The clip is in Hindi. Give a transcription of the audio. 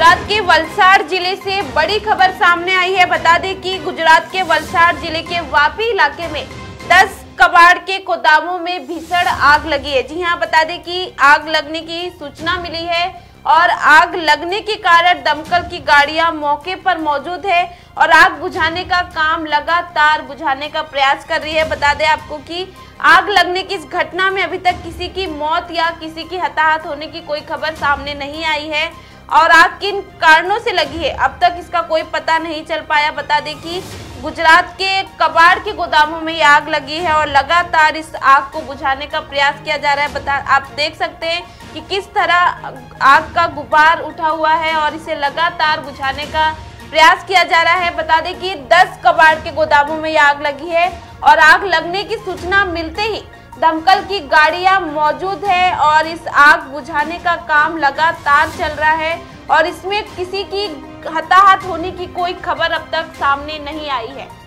गुजरात के वलसाड जिले से बड़ी खबर सामने आई है। बता दें कि गुजरात के वलसाड जिले के वापी इलाके में 10 कबाड़ के गोदामों में भीषण आग लगी है। जी हां, बता दें कि आग लगने की सूचना मिली है और आग लगने के कारण दमकल की गाड़ियां मौके पर मौजूद है और आग बुझाने का काम लगातार बुझाने का प्रयास कर रही है। बता दें आपको कि आग लगने की इस घटना में अभी तक किसी की मौत या किसी की हताहत होने की कोई खबर सामने नहीं आई है और आग किन कारणों से लगी है अब तक इसका कोई पता नहीं चल पाया। बता दें कि गुजरात के कबाड़ के गोदामों में ये आग लगी है और लगातार इस आग को बुझाने का प्रयास किया जा रहा है। आप देख सकते हैं कि किस तरह आग का गुबार उठा हुआ है और इसे लगातार बुझाने का प्रयास किया जा रहा है। बता दें कि 10 कबाड़ के गोदामों में ये आग लगी है और आग लगने की सूचना मिलते ही दमकल की गाड़ियां मौजूद है और इस आग बुझाने का काम लगातार चल रहा है और इसमें किसी की हताहत होने की कोई खबर अब तक सामने नहीं आई है।